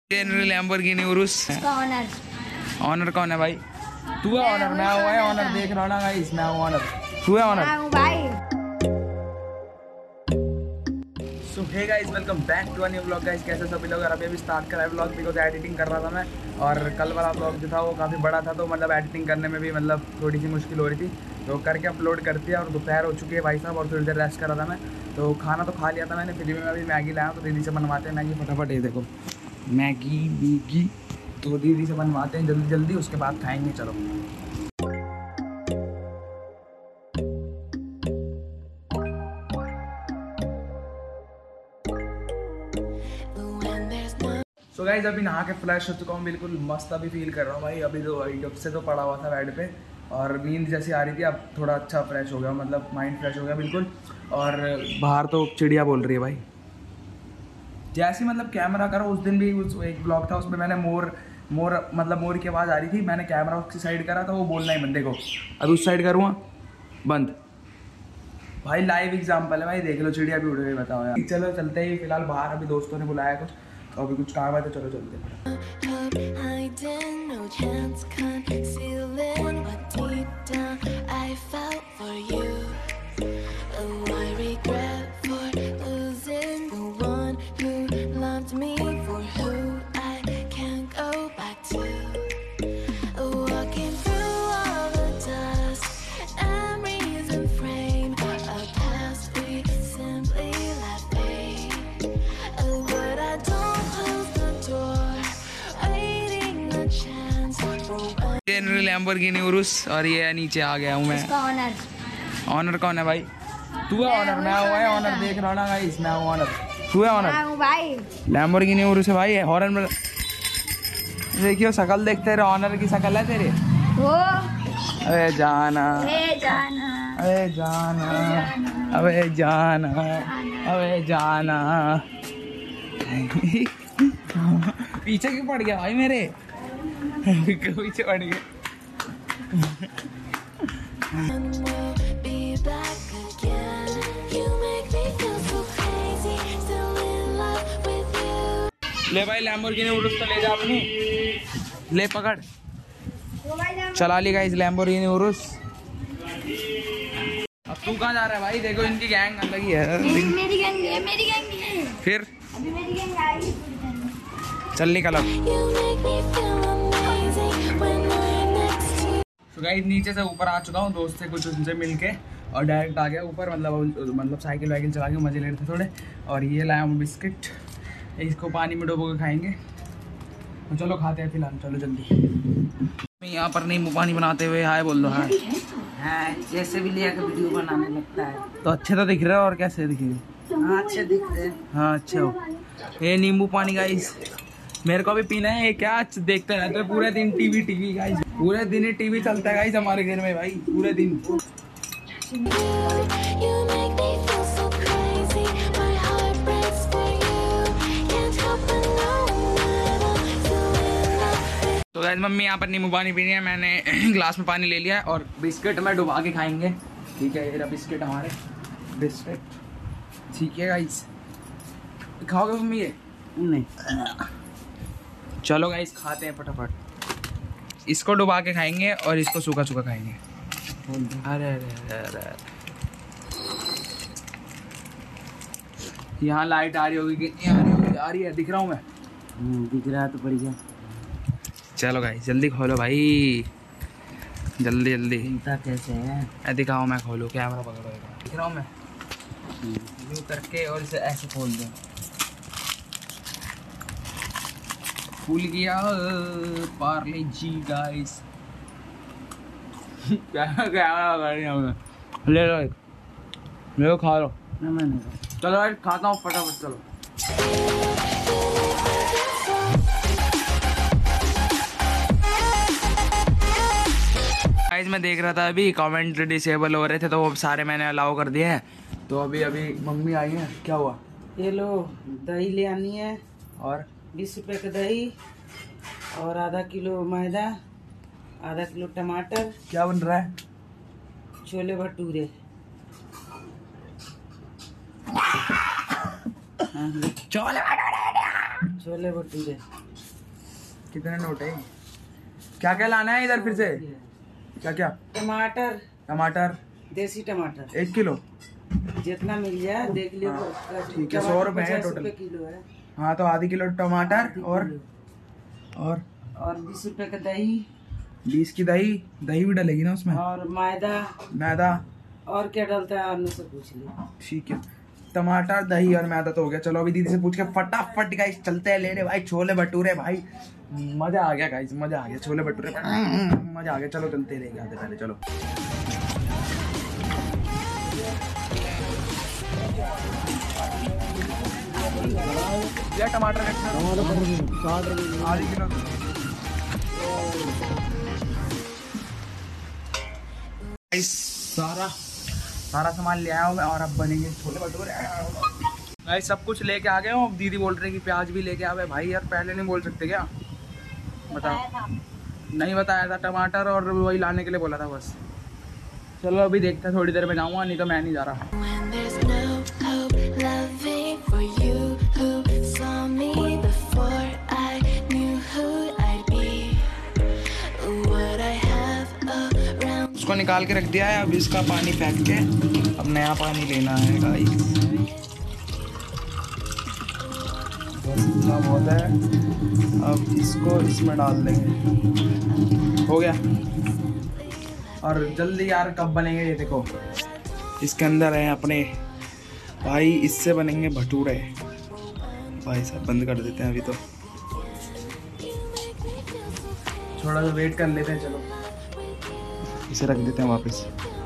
Lamborghini Urs honour. Honour कौन है भाई? तू है ऑनर? मैं हुआ है ऑनर, देख रहा ना गाइस, मैं हूँ ऑनर, तू है ऑनर भाई। So hey guys, welcome back to a new vlog. Guys कैसे सभी लोग? अभी स्टार्ट करा है व्लॉग बिकॉज एडिटिंग कर रहा था मैं, और कल वाला व्लॉग जो था वो काफ़ी बड़ा था, तो मतलब एडिटिंग करने में भी मतलब थोड़ी सी मुश्किल हो रही थी, तो करके अपलोड कर दिया। और दोपहर हो चुकी है भाई साहब, और थोड़ी देर रेस्ट कर रहा था मैं, तो खाना तो खा लिया था मैंने। फिर भी मैं अभी मैगी लाया, तो दीदी से बनवाते हैं मैगी फटाफट। ये देखो मैगी, तो दीदी से बनवाते हैं जल्दी जल्दी, उसके बाद खाएंगे। चलो सो गाइस, अभी नहा के फ्रेश हो चुका हूँ, बिल्कुल मस्त अभी फील कर रहा हूँ भाई। अभी तो जब से तो पड़ा हुआ था बेड पे और नींद जैसी आ रही थी, अब थोड़ा अच्छा फ्रेश हो गया, मतलब माइंड फ्रेश हो गया बिल्कुल। और बाहर तो चिड़िया बोल रही है भाई, जैसे मतलब कैमरा करो। उस दिन भी उस एक ब्लॉग था, उसमें मैंने मोर मतलब मोर की आवाज़ आ रही थी, मैंने कैमरा उसकी साइड करा तो वो बोलना ही बंदे को। अभी उस साइड करूँगा बंद। भाई लाइव एग्जाम्पल है भाई, देख लो चिड़िया भी उड़ गई, बताओ यार। चलो चलते ही, फिलहाल बाहर अभी दोस्तों ने बुलाया कुछ, तो अभी कुछ काम है तो चलो चलते हैं। लैम्बोर्गिनी उरुस, और ये नीचे आ गया हूँ मैं। ऑनर। ऑनर कौन है भाई? तू है ऑनर? मैं हुआ है ऑनर, देख रहा ना गाइस, मैं हूँ ऑनर, तू है ऑनर भाई। लैम्बोर्गिनी उरुस है भाई, हॉर्न में देखियो, शकल देखते रहे, ऑनर की शकल है तेरे वो। अबे जाना, अबे जाना, अबे जाना, अबे जाना, अबे जाना। पीछे क्यों पड़ गया भाई मेरे? पीछे पड़ गया। ले भाई लैम्बोर्गिनी उरुस तो ले जा अपनी, ले पकड़, चला ली गाइस लैम्बोर्गिनी उरुस। अब तू कहाँ जा रहा है भाई? देखो इनकी गैंग अलग ही है। मेरी गैंग है, मेरी गैंग है। फिर अभी मेरी गैंग आई। चल निकल अब। तो गाइस नीचे से ऊपर आ चुका हूँ, दोस्त से कुछ उनसे मिलके और डायरेक्ट आ गया ऊपर, मतलब साइकिल वाइकिल चला के मजे ले रहे थे थोड़े। और ये लाया हूँ बिस्किट, इसको पानी में डुबो के खाएंगे, तो चलो खाते हैं फिलहाल, चलो जल्दी। यहाँ पर नींबू पानी बनाते हुए हाय बोल दो। हाय हाँ, जैसे भी लिया कर वीडियो बनाने लगता है तो अच्छे तो दिख रहे हो, और कैसे दिख रहे? हाँ, अच्छे दिख रहे हैं। हाँ अच्छे हो। ये नींबू पानी गाइस मेरे को भी पीना है। ये क्या देखते रहते हैं पूरे दिन? टीवी गाइस, पूरे दिन ही टीवी चलता है गाइस हमारे घर में भाई, पूरे दिन। तो गाइस मम्मी यहाँ पर नींबू पानी पीनी है, मैंने ग्लास में पानी ले लिया है, और बिस्किट में डुबा के खाएंगे। ठीक है, ये बिस्किट हमारे बिस्किट, ठीक है गाइस। खाओगे मम्मी ये? नहीं, चलो गाइस खाते हैं फटाफट। इसको डुबा के खाएंगे और इसको सूखा सूखा खाएंगे। अरे अरे अरे अरे, यहाँ लाइट आ रही होगी कितनी आ रही होगी? आ रही है, दिख रहा हूँ मैं? दिख रहा है तो बढ़िया। चलो गाइस जल्दी खोलो भाई, जल्दी जल्दी। चिंता कैसे है? दिखाओ, मैं खोलूँ, कैमरा पकड़ो, दिख रहा हूँ मैं? यूँ करके और इसे ऐसे खोल दो। फूल गया पार्ले जी गाइस। ले लो एक, ले लो, खा लो। चलो यार खाता हूँ फटाफट, चलो। गाइस मैं देख रहा था अभी कमेंट डिसेबल हो रहे थे, तो वो सारे मैंने अलाउ कर दिए हैं। तो अभी अभी मम्मी आई है, क्या हुआ? ये लो, दही ले आनी है, और 20 रुपए का दही, और आधा किलो मैदा, आधा किलो टमाटर। क्या बन रहा है? छोले भटूरे। छोले भटूरे। छोले भटूरे। कितने नोट है? क्या क्या लाना है इधर फिर से? क्या क्या? टमाटर, टमाटर देसी टमाटर 1 किलो। जितना मिल जाए देख लियो। ठीक है, 100 रुपए है 50 टोटल। रुपए किलो है। हाँ तो आधी किलो टमाटर आधी और किलो। और 20 रुपए का दही 20 की दही। दही भी डलेगी ना उसमें? और मैदा। मैदा और क्या डालता है अन्नू से पूछ लियो। ठीक है, टमाटर दही और मैदा तो हो गया। चलो अभी दीदी से पूछ के फटाफट गाइस चलते हैं लेने भाई छोले भटूरे। भाई मजा आ गया गाइस, मजा आ गया। छोले भटूरे मजा आ गया। चलो चलते लेके आते पहले। चलो ये टमाटर आधी किलो। सारा सामान ले आया हूँ मैं और अब बनेंगे छोले भटूरे। भाई सब कुछ लेके आ गए हूँ। अब दीदी बोल रही है कि प्याज भी लेके आवे। भाई यार पहले नहीं बोल सकते क्या? बताओ। नहीं बताया था, टमाटर और वही लाने के लिए बोला था बस। चलो अभी देखते हैं, थोड़ी देर में जाऊँगा, नहीं तो मैं नहीं जा रहा। उसको निकाल के रख दिया है, अब इसका पानी फेंक के अब नया पानी लेना है गाइस। इतना बहुत है, अब इसको इसमें डाल देंगे। हो गया। और जल्दी यार कब बनेंगे ये देखो, इसके अंदर है अपने भाई, इससे बनेंगे भटूरे। भाई साहब बंद कर देते हैं अभी तो, थोड़ा सा वेट कर लेते हैं। चलो इसे रख देते हैं वापस।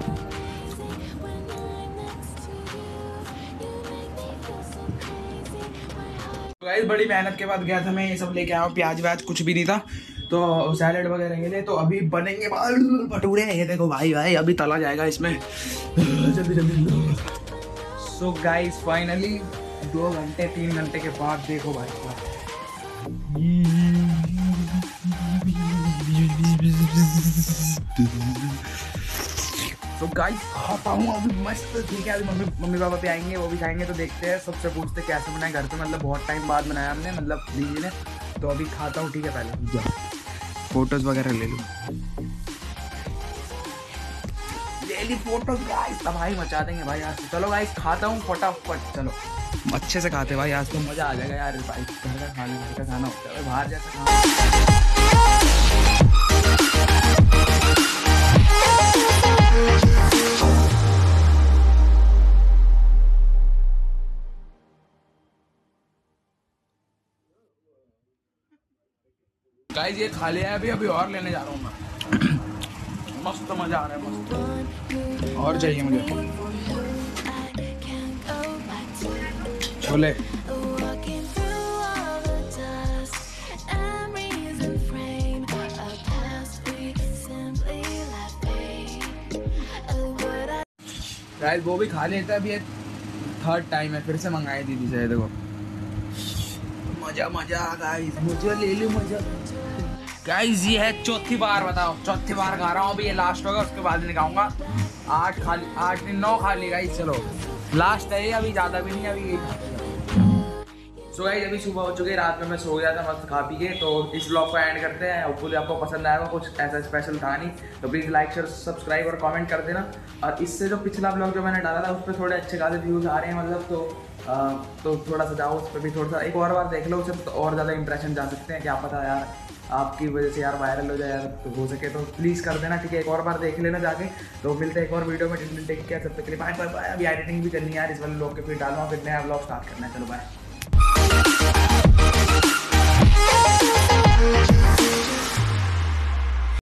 गाइस बड़ी मेहनत के बाद गया था मैं, ये सब लेके आया हूँ। प्याज व्याज कुछ भी नहीं था तो सैलेड वगैरह ये थे। तो अभी बनेंगे भटूरे। ये देखो भाई भाई अभी तला जाएगा इसमें। जल्दी जल्दी। सो गाइस फाइनली 2 घंटे 3 घंटे के बाद देखो भाई तो गाइस खाता हूँ अभी मस्त। ठीक है, अभी मम्मी पापा पे आएंगे, वो भी खाएंगे तो देखते हैं। सबसे पूछते कैसे बनाए घर पे, मतलब बहुत टाइम बाद बनाया हमने, मतलब दीदी ने। तो अभी खाता हूँ। ठीक है, पहले फोटोज वगैरह ले ली फोटोज गाइस, तब भाई मचा देंगे भाई आज। चलो गाइस खाता हूँ फटाफट। चलो अच्छे से खाते भाई, आज तो मजा आ जाएगा यार भाई। घर का खाना होता है, बाहर जैसा खाना। गाइस ये खा लिया है अभी, अभी और लेने जा रहा हूँ मैं। मस्त मजा आ रहा है, मस्त। और चाहिए मुझे छोले। गाइस वो भी खा लेता है, अभी 3rd टाइम है, फिर से मंगाए दीदी से। देखो मजा मजा गाइस, मुझे ले लो मजा। गाइस ये है 4थी बार, बताओ 4थी बार खा रहा हूँ। अभी ये लास्ट होगा, उसके बाद नहीं खाऊंगा। 8 नहीं 9 खा ली गाइस। चलो लास्ट है ये, अभी ज़्यादा भी नहीं, अभी यही। सो गाइस अभी सुबह हो चुकी है, रात में मैं सो गया था मस्त खा पी के। तो इस ब्लॉग को एंड करते हैं। होपफुली आपको पसंद आएगा, कुछ ऐसा स्पेशल था नहीं। तो प्लीज़ लाइक शेयर सब्सक्राइब और कमेंट कर देना। और इससे जो पिछला ब्लॉग जो मैंने डाला था उस पर थोड़े अच्छे खासे व्यूज़ आ रहे हैं, मतलब तो थोड़ा सा जाओ उस पर भी, थोड़ा सा एक और बार देख लो उसे, तो और ज़्यादा इंप्रेशन जा सकते हैं। क्या पता यार आपकी वजह से यार वायरल हो जाए यार, तो हो सके तो प्लीज़ कर देना। ठीक है, एक और बार देख लेना जाके। तो मिलते हैं एक और वीडियो में। टेक केयर, तब तक के लिए बाय बाय बाय। अभी एडिटिंग भी करनी है यार इस वाले ब्लॉग के, फिर डालूंगा, फिर नया ब्लॉग स्टार्ट करना है। चलो बाय।